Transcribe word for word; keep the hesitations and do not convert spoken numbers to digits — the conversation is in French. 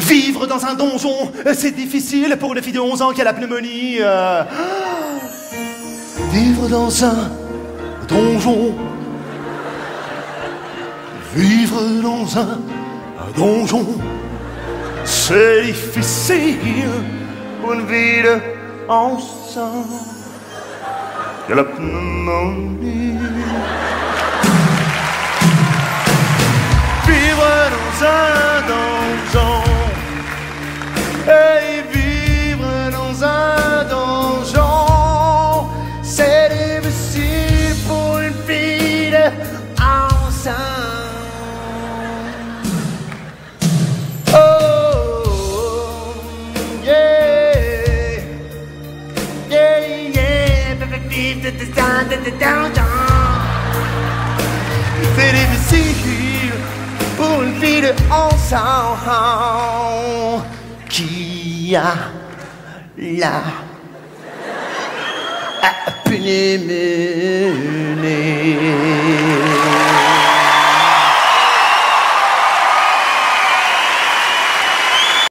Vivre dans un donjon, c'est difficile pour une fille de onze ans qui a la pneumonie. Euh... Vivre dans un donjon. Vivre dans un donjon, c'est difficile pour une vie de onze ans qui a la pneumonie. Vivre dans un donjon. Et vivre dans un donjon, c'est difficile pour une fille de onze ans. Oh, yeah, yeah, yeah, vivre dans un donjon, c'est difficile pour une fille de onze ans qui a la pneumonie.